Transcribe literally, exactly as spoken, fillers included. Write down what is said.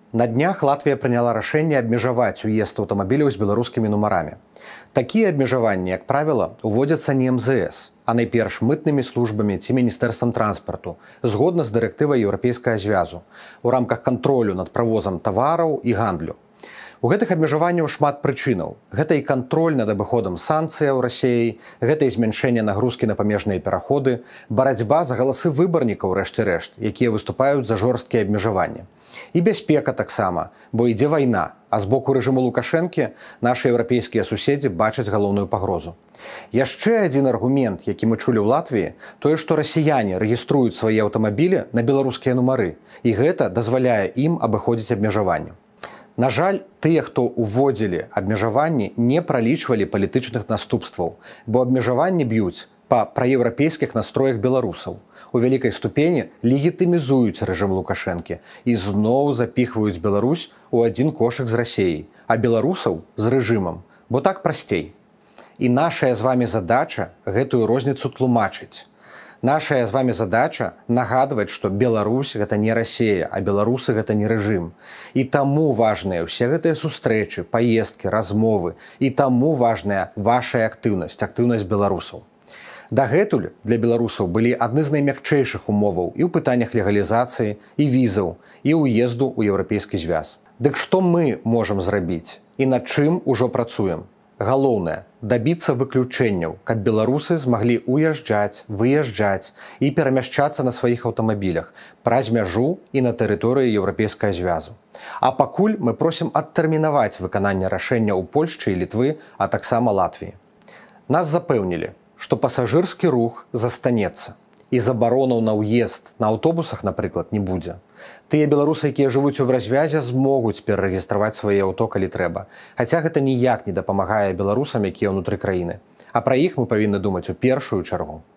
На днях Латвія прыняла рашэнне абмежаваць уезд аўтамабіляў з беларускімі нумарамі. Такія абмежаванні, як правіла, уводзяцца не эм зэ эс, а найперш мытнымі службамі ці міністэрствам транспарту, згодна з дырэктывай еўрапейскага звязу, у рамках кантролю над правозам тавараў і гандлю. У гэтых абмежаванняў шмат прычынаў. Гэта і кантроль над абыходам санкцыяў Расіяй, гэта і змяншэнне нагрузкі на памежныя пераходы, барацьба за галасы выбарнікаў, рэшце рэшт, якія выступаюць за жорсткія абмежаванні. І бяспека таксама, бо ідзе вайна, а з боку рэжыму Лукашэнкі нашы еўрапейскія суседзі бачаць галоўную пагрозу. Яшчэ адзін аргумент, які мы чулі ў Латвіі, тое, што расіяне рэгіструюць свае аўтамабілі на беларускія нумары, і гэта дазваляе ім абыходзіць абмежаванні. На жаль, тыя, хто уводзілі абмежаванні, не пралічвалі палітычных наступстваў, бо абмежаванні б'юць па праеўрапейскіх настроях беларусаў. У вялікай ступені легітымізуюць рэжым Лукашэнкі і зноў запіхваюць Беларусь у адзін кошык з Расіяй, а беларусаў з рэжымам, бо так прасцей. І нашая з вамі задача гэтую розніцу тлумачыць. Нашая з вамі задача нагадваць, што Беларусь гэта не Расія, а беларусы гэта не рэжым. І таму важныя ўсе гэтыя сустрэчы, паездкі, размовы, і таму важная вашая актыўнасць, актыўнасць беларусаў. Дагэтуль для беларусаў былі адны з наймякчэйшых умоваў і ў пытаннях легалізацыі, і візаў, і ўезду ў еўрапейскі звяз. Дык што мы можам зрабіць і над чым ужо працуем? Галоўнае – дабіцца выключэнняў, каб беларусы змаглі уязджаць, выязджаць і перамяшчацца на сваіх аўтамабілях праз мяжу і на тэрыторыі еўрапейскага звязу. А пакуль мы просім адтэрмінаваць выкананне рашэння ў Польшчы і Літвы, а таксама Латвіі. Нас запэўнілі, што пасажырскі рух застанецца і забаронаў на ўезд на аўтобусах, напрыклад, не будзе. Тыя беларусы, якія жывуць у развязе, змогуць перарэгістраваць свае аўто, калі трэба. Хаця гэта ніяк не дапамагае беларусам, якія ўнутры краіны. А пра іх мы павінны думаць у першую чаргу.